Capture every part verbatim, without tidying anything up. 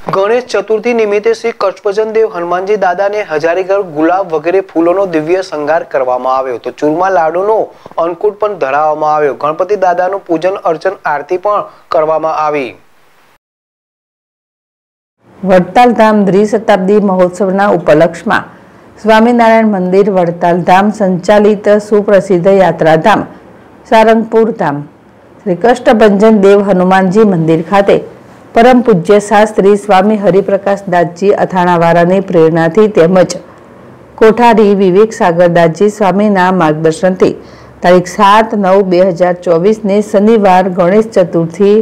ગણેશ ચતુર્થી નિમિત્તે શ્રી કચ્છભજન દેવ હનુમાનજી દાદાને હજારીગઢ ગુલાબ વગેરે ફૂલોનો દિવ્ય શણગાર કરવામાં આવ્યો તો ચૂરમા લાડુનો અન્નકૂટ પણ ધરાવવામાં આવ્યો. ગણપતિ દાદાનું પૂજન અર્ચન આરતી પણ કરવામાં આવી. વડતાલ ધામ દ્વિશતાબ્દી મહોત્સવના ઉપલક્ષમાં સ્વામિનારાયણ મંદિર વડતાલ ધામ સંચાલિત સુપ્રસિદ્ધ યાત્રાધામ સારંગપુર ધામ શ્રી કષ્ટભંજન દેવ હનુમાનજી મંદિર ખાતે પરમ પૂજ્ય શાસ્ત્રી સ્વામી હરિપ્રકાશ દાસજી અથાણાવાળાની પ્રેરણાથી તેમજ કોઠારી વિવેક સાગર દાસજી સ્વામીના માર્ગદર્શનથી તારીખ સાત નવ બે હજાર ચોવીસને શનિવાર ગણેશ ચતુર્થી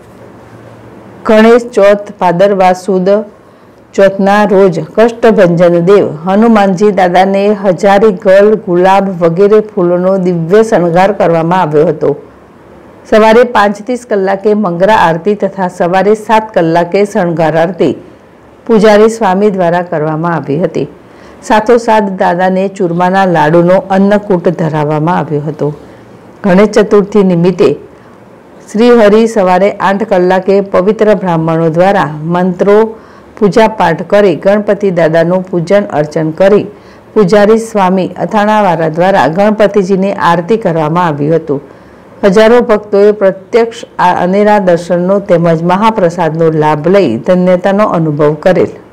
ગણેશ ચોથ ભાદરવા સુદ ચોથના રોજ કષ્ટભંજન દેવ હનુમાનજી દાદાને હજારી ગલ ગુલાબ વગેરે ફૂલોનો દિવ્ય શણગાર કરવામાં આવ્યો હતો. સવારે પાંચ ત્રીસ કલાકે મંગળા આરતી તથા સવારે સાત કલાકે શણગાર આરતી પૂજારી સ્વામી દ્વારા કરવામાં આવી હતી. સાથોસાથ દાદાને ચૂરમાના લાડુનો અન્નકૂટ ધરાવવામાં આવ્યો હતો. ગણેશ ચતુર્થી નિમિત્તે શ્રી હરિ સવારે આઠ કલાકે પવિત્ર બ્રાહ્મણો દ્વારા મંત્રો પૂજા પાઠ કરી ગણપતિ દાદાનું પૂજન અર્ચન કરી પૂજારી સ્વામી અથાણાવાળા દ્વારા ગણપતિજીની આરતી કરવામાં આવ્યું હતું. હજારો ભક્તોએ પ્રત્યક્ષ આ અનેરા દર્શનનો તેમજ મહાપ્રસાદનો લાભ લઈ ધન્યતાનો અનુભવ કરેલ.